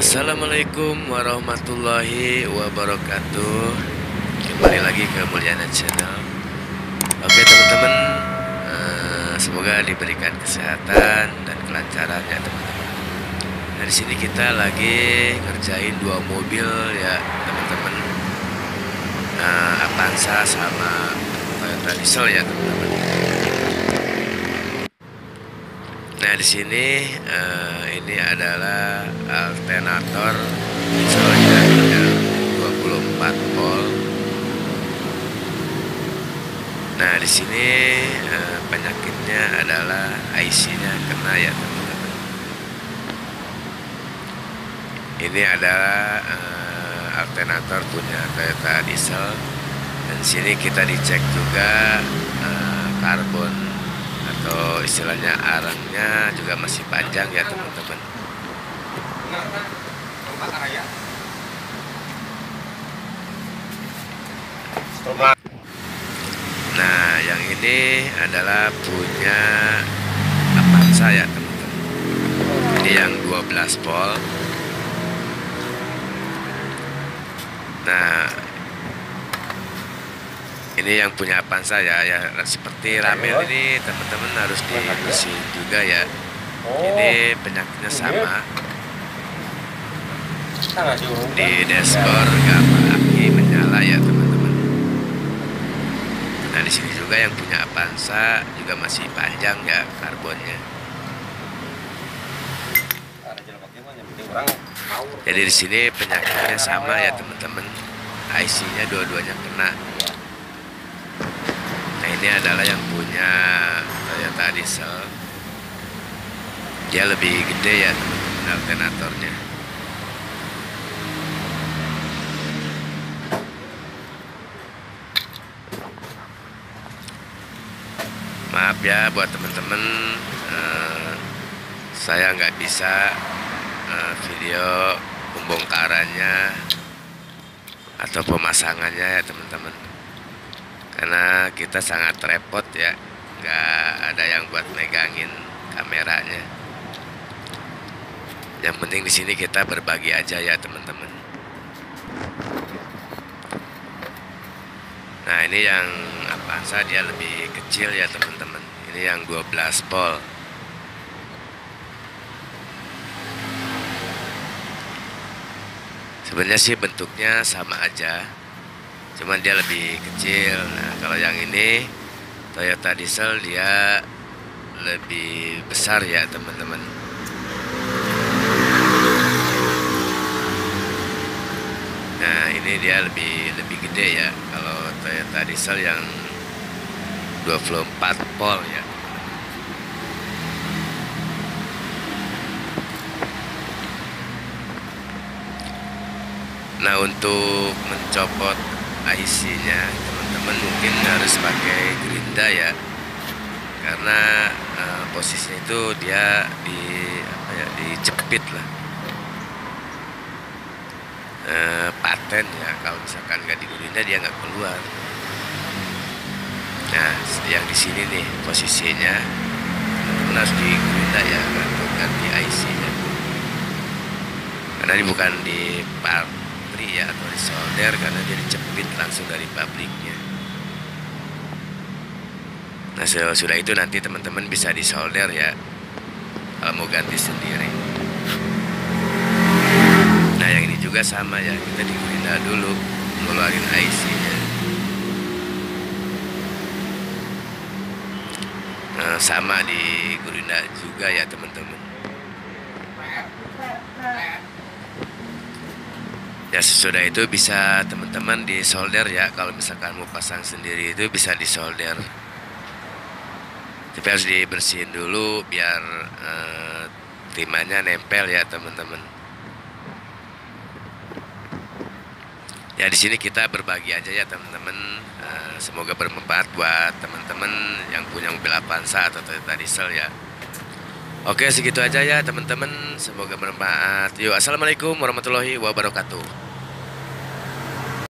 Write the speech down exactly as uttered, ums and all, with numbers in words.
Assalamualaikum warahmatullahi wabarakatuh. Kembali lagi ke Mulyana Channel. Oke teman-teman, eh, semoga diberikan kesehatan dan kelancaran ya teman-teman. Nah di sini kita lagi ngerjain dua mobil ya teman-teman. Nah, Avanza sama Toyota Diesel ya teman-teman. Nah di sini uh, ini adalah alternator dieselnya yang dua puluh empat volt. Nah di sini uh, penyakitnya adalah I C-nya kena ya teman-teman. Ini adalah uh, alternator punya Toyota Diesel. Dan sini kita dicek juga uh, karbon atau istilahnya arangnya juga masih panjang ya teman-teman. Nah yang ini adalah punya Avanza ya teman-teman. Ini yang dua belas volt. Nah ini yang punya Avanza ya, ya seperti Ramel ini teman-teman harus dibersihin juga ya. Ini penyakitnya sama. Di dashboard gambar aki menyala ya teman-teman. Nah di sini juga yang punya Avanza juga masih panjang ya karbonnya. Jadi di sini penyakitnya sama ya teman-teman. I C-nya dua-duanya kena. Ini adalah yang punya Toyota Diesel. Dia lebih gede ya teman-teman alternatornya. Maaf ya buat teman-teman, eh, saya nggak bisa eh, video pembongkarannya atau pemasangannya ya teman-teman. Karena kita sangat repot ya, nggak ada yang buat megangin kameranya. Yang penting di sini kita berbagi aja ya teman-teman. Nah ini yang Avanza dia lebih kecil ya teman-teman. Ini yang dua belas volt. Sebenarnya sih bentuknya sama aja, cuman dia lebih kecil. Nah kalau yang ini Toyota Diesel dia lebih besar ya teman-teman. Nah ini dia lebih lebih gede ya kalau Toyota Diesel yang dua puluh empat volt ya. Nah untuk mencopot I C-nya teman-teman mungkin harus pakai gerinda ya, karena uh, posisinya itu dia di apa ya, dijepit lah, uh, paten ya. Kalau misalkan nggak digerinda dia nggak keluar. Nah yang di sini nih posisinya teman-teman harus digerinda ya untuk ganti I C-nya, karena ini bukan di part ya atau di solder, karena dia dijepit langsung dari pabriknya. Nah sudah itu nanti teman-teman bisa disolder ya kalau mau ganti sendiri. Nah yang ini juga sama ya, kita digerinda dulu ngeluarin I C-nya. Nah, sama digerinda juga ya teman-teman. Ya sesudah itu bisa teman-teman disolder ya. Kalau misalkan mau pasang sendiri itu bisa disolder, tapi harus dibersihin dulu biar eh, timahnya nempel ya teman-teman. Ya di sini kita berbagi aja ya teman-teman. Eh, semoga bermanfaat buat teman-teman yang punya mobil Avanza atau Toyota Diesel ya. Oke segitu aja ya teman-teman, semoga bermanfaat. Yuk assalamualaikum warahmatullahi wabarakatuh.